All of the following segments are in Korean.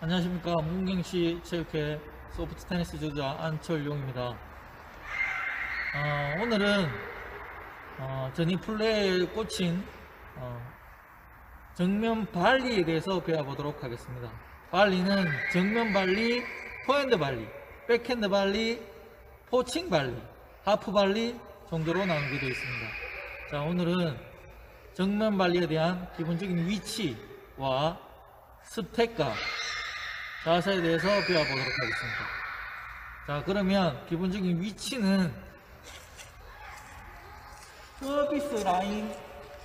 안녕하십니까. 문경시 체육회 소프트 테니스 주자 안철용입니다. 오늘은 전이 플레이에 꽂힌 정면 발리에 대해서 배워보도록 하겠습니다. 발리는 정면 발리, 포핸드 발리, 백핸드 발리, 포칭 발리, 하프 발리 정도로 나누게 되어 있습니다. 자, 오늘은 정면 발리에 대한 기본적인 위치와 스텝과 자세에 대해서 배워보도록 하겠습니다. 자, 그러면 기본적인 위치는 서비스 라인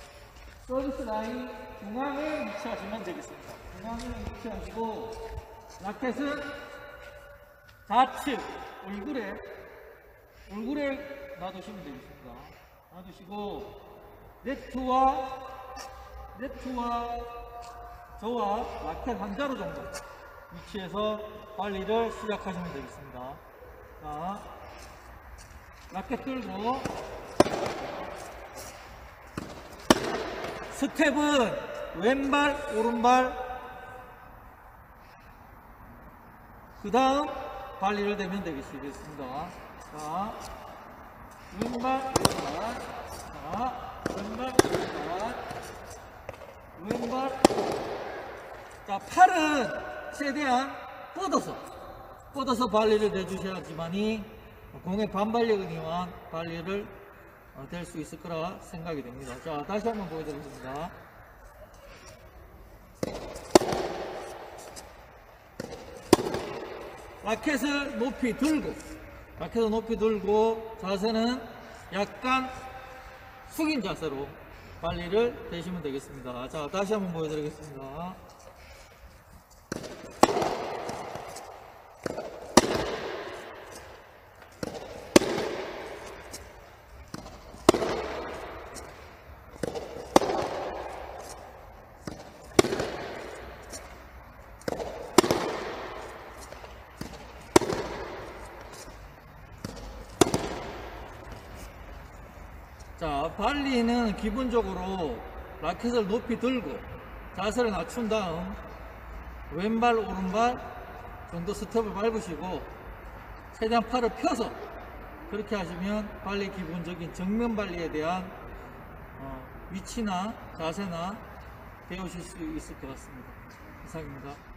중앙에 위치하시면 되겠습니다. 중앙에 위치하시고 라켓은 좌측 얼굴에 놔두시면 되겠습니다. 놔두시고 네트와 저와 라켓 한 자루 정도 위치에서 발리를 시작하시면 되겠습니다. 자, 라켓 들고 스텝은 왼발, 오른발, 그 다음 발리를 대면 되겠습니다. 자, 왼발, 오른발, 자, 왼발, 오른발, 자, 팔은 최대한 뻗어서 발리를 대주셔야지만이 공의 반발력에 의한 발리를 될 수 있을 거라 생각이 됩니다. 자, 다시 한번 보여드리겠습니다. 라켓을 높이 들고 자세는 약간 숙인 자세로 발리를 대시면 되겠습니다. 자, 다시 한번 보여드리겠습니다. 자, 발리는 기본적으로 라켓을 높이 들고 자세를 낮춘 다음 왼발, 오른발 정도 스텝을 밟으시고 최대한 팔을 펴서 그렇게 하시면 발리 기본적인 정면 발리에 대한 위치나 자세나 배우실 수 있을 것 같습니다. 이상입니다.